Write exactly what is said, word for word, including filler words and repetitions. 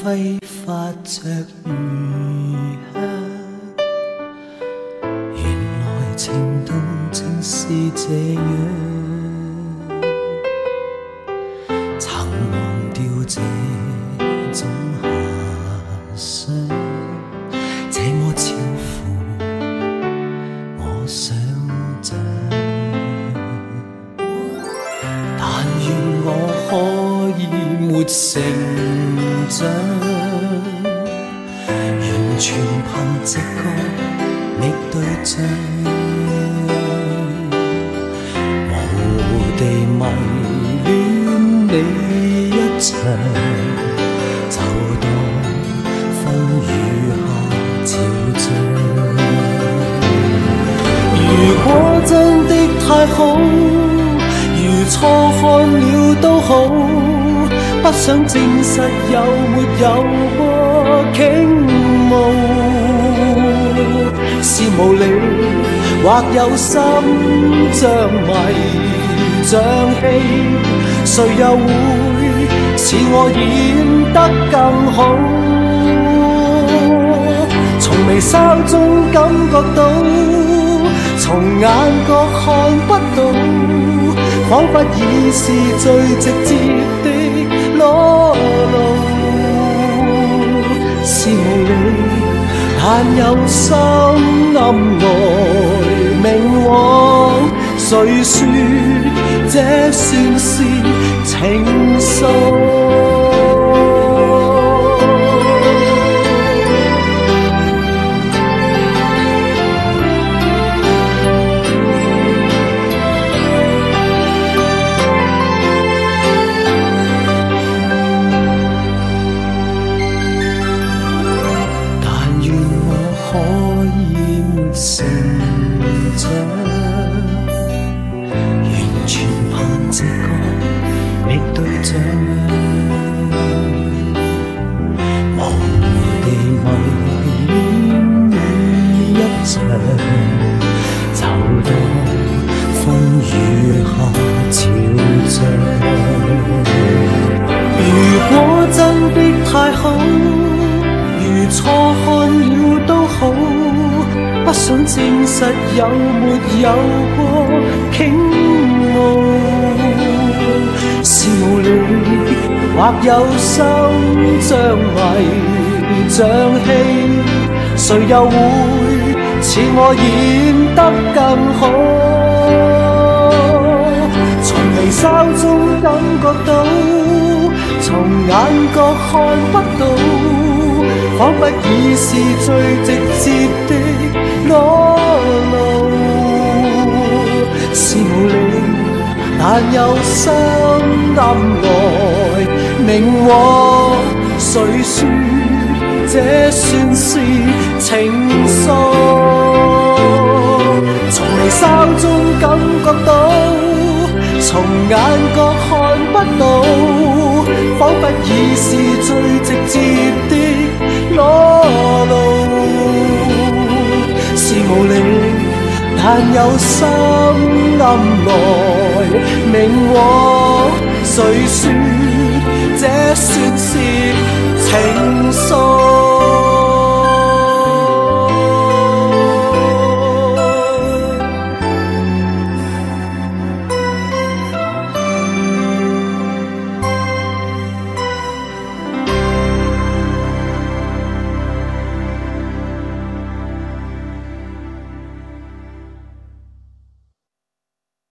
挥发着余香。原来情动正是这样，曾忘掉这种遐想，这么超乎我想象。但愿我可以没成长，完全凭直觉觅对象，无地迷恋你一场，就当风雨下潮涨。如果真的太好，如错看了都好，不想證實有沒有過傾慕，是無理或有心像迷像戲，誰又會似我演得更好？從微笑中感覺到，從眼角看不到，彷彿已是最直接的裸露，是無理，但有心暗來明往。誰說這算是情愫？成長，完全憑直覺覓對象，無地迷戀你一場，就當風雨下潮漲。如果真的太好，如錯看了都好，不想證實有沒有過傾慕，是無理或有心像迷像戲，誰又會似我演得更好？從微笑中感覺到，從眼角看不到，彷彿已是最直接的裸露，是無理，但有心暗來明往。誰說這算是情愫？從微笑中感覺到，從眼角看不到，彷彿已是最直接的裸露，是無理，但有心暗來明往。誰說這算是情愫？